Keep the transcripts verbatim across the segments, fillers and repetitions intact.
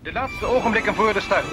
De laatste ogenblikken voor de start.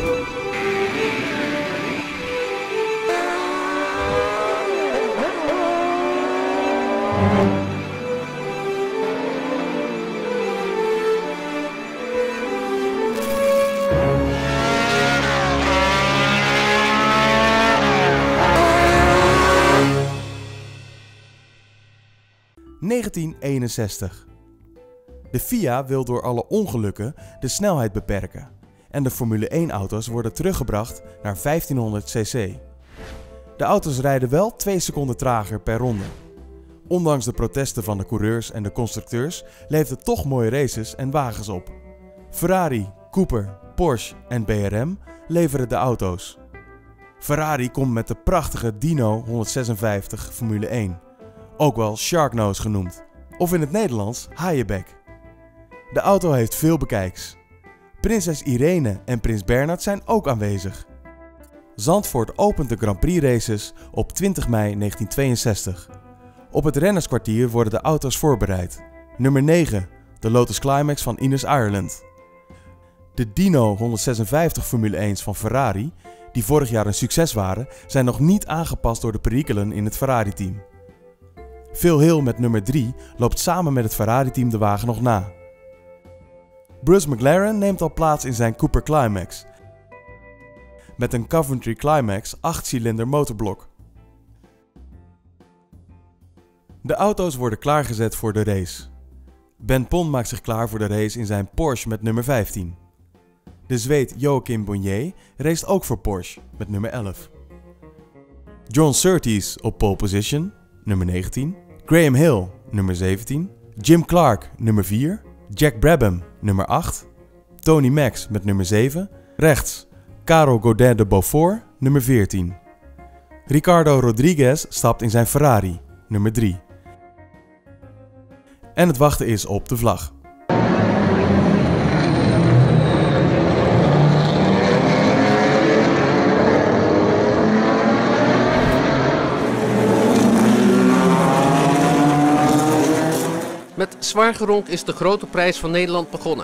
negentien eenenzestig. De F I A wil door alle ongelukken de snelheid beperken en de Formule één auto's worden teruggebracht naar vijftienhonderd cc. De auto's rijden wel twee seconden trager per ronde. Ondanks de protesten van de coureurs en de constructeurs leefden toch mooie races en wagens op. Ferrari, Cooper, Porsche en B R M leveren de auto's. Ferrari komt met de prachtige Dino honderdzesenvijftig Formule één, ook wel Sharknose genoemd, of in het Nederlands haaienbek. De auto heeft veel bekijks. Prinses Irene en prins Bernhard zijn ook aanwezig. Zandvoort opent de Grand Prix races op twintig mei negentienhonderdtweeënzestig. Op het rennerskwartier worden de auto's voorbereid. Nummer negen, de Lotus Climax van Ines Ireland. De Dino honderdzesenvijftig Formule ééns van Ferrari, die vorig jaar een succes waren, zijn nog niet aangepast door de perikelen in het Ferrari-team. Phil Hill met nummer drie loopt samen met het Ferrari-team de wagen nog na. Bruce McLaren neemt al plaats in zijn Cooper Climax met een Coventry Climax acht cilinder motorblok. De auto's worden klaargezet voor de race. Ben Pon maakt zich klaar voor de race in zijn Porsche met nummer vijftien. De Zweed Joachim Bonnier race ook voor Porsche met nummer elf. John Surtees op pole position, nummer negentien. Graham Hill, nummer zeventien. Jim Clark, nummer vier. Jack Brabham, nummer acht. Tony Max met nummer zeven. Rechts, Karel Godin de Beaufort, nummer veertien. Ricardo Rodriguez stapt in zijn Ferrari, nummer drie. En het wachten is op de vlag. Met zwaar geronk is de grote prijs van Nederland begonnen.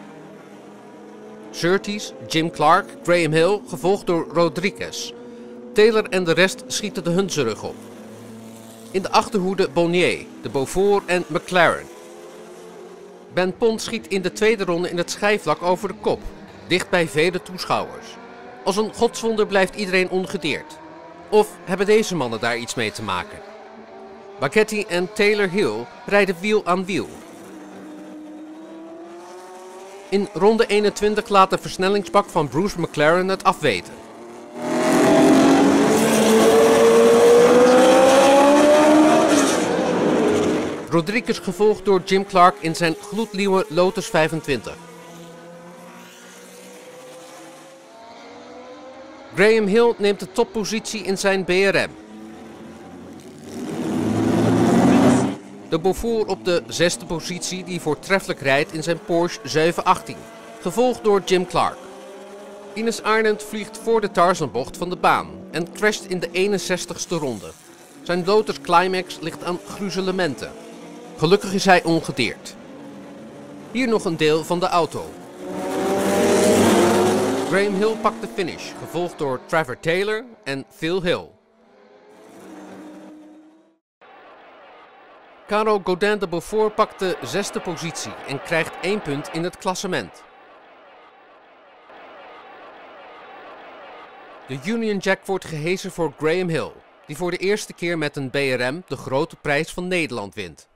Surtees, Jim Clark, Graham Hill, gevolgd door Rodriguez. Taylor en de rest schieten de Hunsrug op. In de achterhoede Bonnier, de Beaufort en McLaren. Ben Pon schiet in de tweede ronde in het schijfvlak over de kop, dicht bij vele toeschouwers. Als een godswonder blijft iedereen ongedeerd. Of hebben deze mannen daar iets mee te maken? Baghetti en Taylor Hill rijden wiel aan wiel. In ronde eenentwintig laat de versnellingsbak van Bruce McLaren het afweten. Rodriguez gevolgd door Jim Clark in zijn gloednieuwe Lotus vijfentwintig. Graham Hill neemt de toppositie in zijn B R M. De Beaufort op de zesde positie die voortreffelijk rijdt in zijn Porsche zevenhonderdachttien, gevolgd door Jim Clark. Ines Ireland vliegt voor de Tarzanbocht van de baan en crasht in de eenenzestigste ronde. Zijn Lotus Climax ligt aan gruzelementen. Gelukkig is hij ongedeerd. Hier nog een deel van de auto. Graham Hill pakt de finish, gevolgd door Trevor Taylor en Phil Hill. Karel Godin de Beaufort pakt de zesde positie en krijgt één punt in het klassement. De Union Jack wordt gehesen voor Graham Hill, die voor de eerste keer met een B R M de grote prijs van Nederland wint.